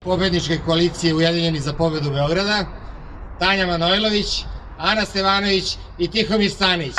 pobedničke koalicije Ujedinjeni za pobedu Beograda, Tanja Manojlović, Ana Stevanović i Tihomir Stanić.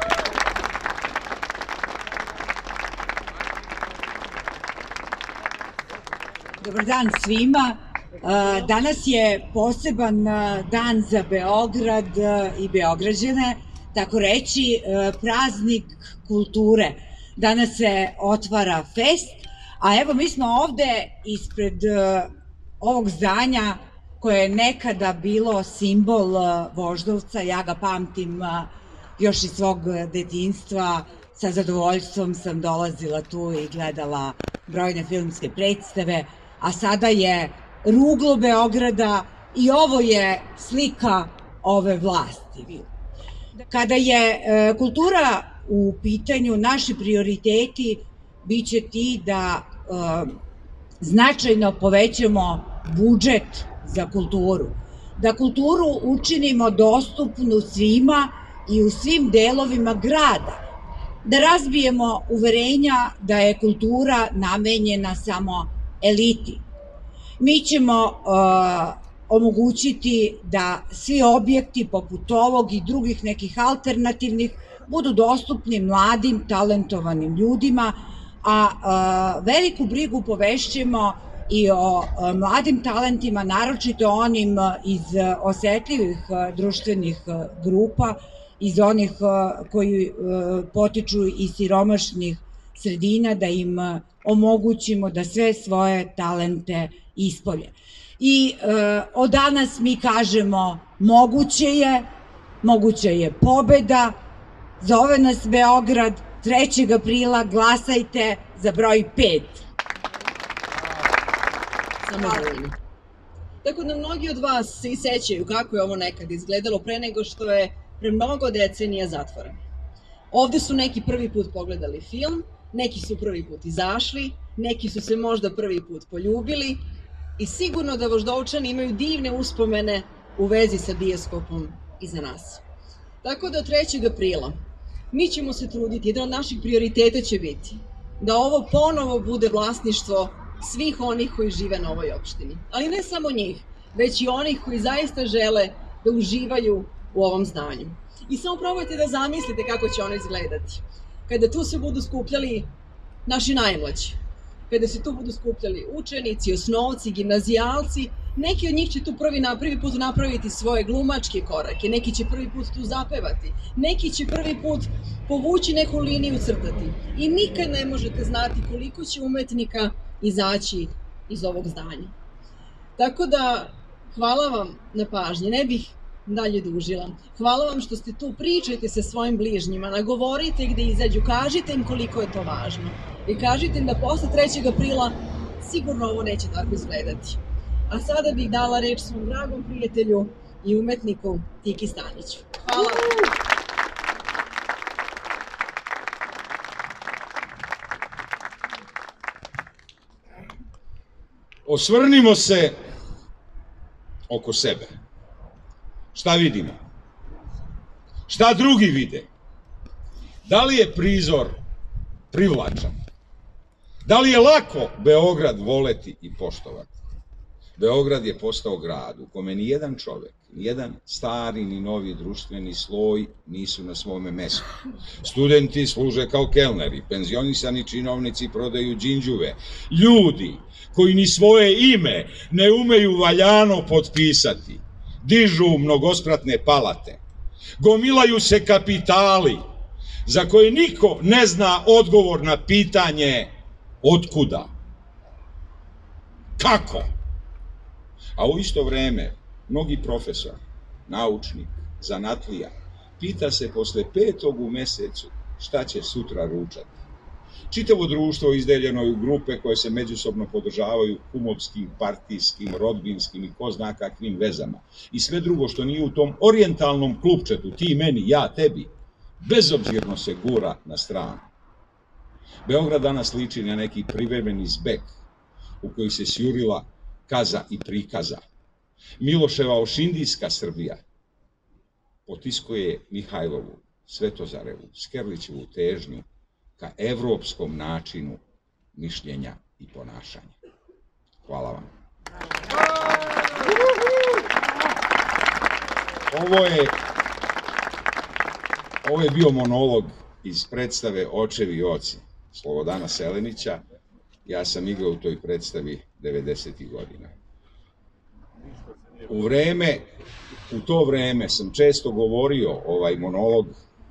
Dobar dan svima. Danas je poseban dan za Beograd i Beograđane, tako reći praznik kulture. Danas se otvara fest, a evo mi smo ovde ispred ovog zdanja koje je nekada bilo simbol Voždovca. Ja ga pamtim još iz svog detinjstva, sa zadovoljstvom sam dolazila tu i gledala brojne filmske predstave, a sada je ruglo Beograda i ovo je slika ove vlasti. Kada je kultura u pitanju, naši prioriteti biće ti da značajno povećamo budžet za kulturu, da kulturu učinimo dostupnu svima i u svim delovima grada, da razbijemo uverenja da je kultura namenjena samo eliti. Mi ćemo omogućiti da svi objekti poput ovog i drugih nekih alternativnih budu dostupni mladim, talentovanim ljudima, a veliku brigu povešćemo i o mladim talentima, naročito onim iz osetljivih društvenih grupa, iz onih koji potiču iz siromašnih sredina, da im omogućimo da sve svoje talente ispolje. I od danas mi kažemo moguće je pobeda, zove nas Beograd, 3. aprila glasajte za broj 5. Tako da mnogi od vas se i sećaju kako je ovo nekad izgledalo pre nego što je pre mnogo decenija zatvoreno. Ovde su neki prvi put pogledali film, neki su prvi put izašli, neki su se možda prvi put poljubili i sigurno da Voždovčani imaju divne uspomene u vezi sa bioskopom iza nas. Tako da 3. aprila mi ćemo se truditi, jedan od naših prioriteta će biti da ovo ponovo bude vlasništvo svih onih koji žive na ovoj opštini. Ali ne samo njih, već i onih koji zaista žele da uživaju u ovom zdanju. I samo probajte da zamislite kako će ono izgledati. Kada tu se budu skupljali naši najmlađi, kada se tu budu skupljali učenici, osnovci, gimnazijalci, neki od njih će tu prvi put napraviti svoje glumačke korake, neki će prvi put tu zapevati, neki će prvi put povući neku liniju, crtati. I nikad ne možete znati koliko će umetnika izaći iz ovog zdanja. Tako da, hvala vam na pažnji, ne bih dalje dužila. Hvala vam što ste tu, pričajte sa svojim bližnjima, nagovorite gde izađu, kažite im koliko je to važno. I kažite im da posle 3. aprila sigurno ovo neće tako izgledati. A sada bih dala reč svom dragom prijatelju i umetniku Tiki Staniću. Hvala. Osvrnimo se oko sebe. Šta vidimo? Šta drugi vide? Da li je prizor privlačan? Da li je lako Beograd voleti i poštovati? Beograd je postao grad u kome ni jedan čovek, ni jedan stari ni novi društveni sloj nisu na svome mestu. Studenti služe kao kelneri, penzionisani činovnici prodaju đinđuve. Ljudi koji ni svoje ime ne umeju valjano potpisati, dižu mnogospratne palate, gomilaju se kapitali za koje niko ne zna odgovor na pitanje otkuda, kako. A u isto vreme mnogi profesor, naučnik, zanatlija pita se posle 5. u mesecu šta će sutra ručati. Čitavo društvo izdeljeno je u grupe koje se međusobno podržavaju kumovskim, partijskim, rodbinskim i ko zna kakvim vezama. I sve drugo što nije u tom orijentalnom klupčetu, ti meni, ja tebi, bezobzirno se gura na stranu. Beograd danas liči na neki privremeni zbeg u koji se sjurila kaza i prikaza. Miloševa ošindijska Srbija potiskuje Mihajlovu, Svetozarevu, Skerlićevu težnju ka evropskom načinu mišljenja i ponašanja. Hvala vam. Ovo je bio monolog iz predstave Očevi i oci Slobodana Selenića. Ja sam igrao u toj predstavi 90. godina. U to vreme sam često govorio ovaj monolog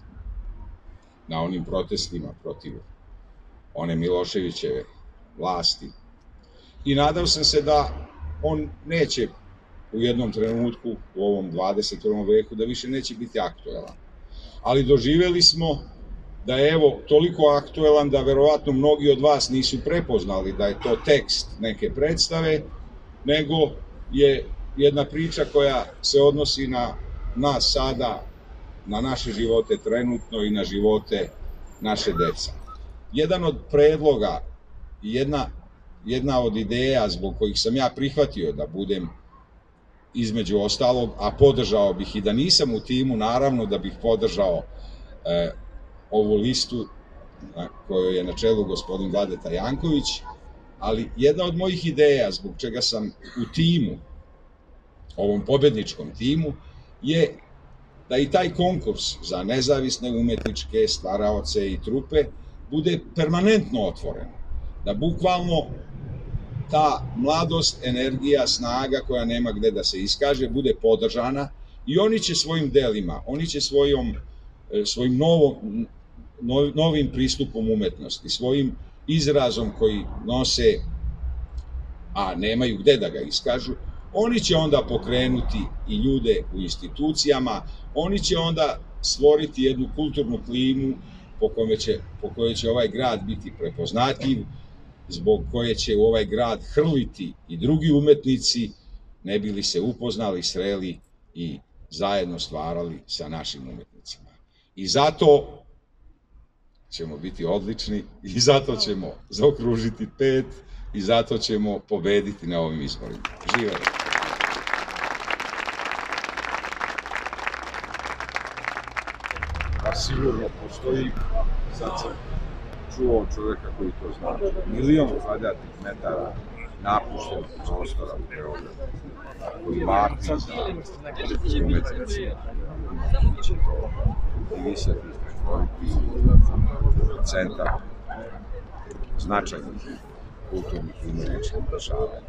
na onim protestima protiv one Miloševićeve vlasti i nadao sam se da on neće u jednom trenutku u ovom 21. veku da više neće biti aktuelan. Ali doživeli smo da je evo toliko aktuelan da verovatno mnogi od vas nisu prepoznali da je to tekst neke predstave, nego je jedna priča koja se odnosi na nas sada, na naše živote trenutno i na živote naše dece. Jedan od predloga i jedna od ideja zbog kojih sam ja prihvatio da budem između ostalog, a podržao bih i da nisam u timu, naravno da bih podržao ovu listu kojoj je na čelu gospodin Vladeta Janković, ali jedna od mojih ideja zbog čega sam u timu, ovom pobedničkom timu, je da i taj konkurs za nezavisne umetničke stvaraoce i trupe bude permanentno otvoren, da bukvalno ta mladost, energija, snaga koja nema gde da se iskaže bude podržana i oni će svojim delima, oni će svojim novim pristupom umetnosti, svojim izrazom koji nose, a nemaju gde da ga iskažu, oni će onda pokrenuti i ljude u institucijama, oni će onda stvoriti jednu kulturnu klimu po kojoj će ovaj grad biti prepoznatljiv, zbog koje će u ovaj grad hrliti i drugi umetnici, ne bi li se upoznali, sreli i zajedno stvarali sa našim umetnicima. I zato ćemo biti odlični i zato ćemo zaokružiti 5 i zato ćemo pobediti na ovim izborima. Živelo! Pa sigurno postoji, sad sam čuo od čoveka koji to zna, 1.000.000 kvadratnih metara napuštenog prostora u Beogradu, koji vapi za umetnicima. Kultivisati, pretvoriti u centar značajnih kulturnih i umetničkih dešavanja.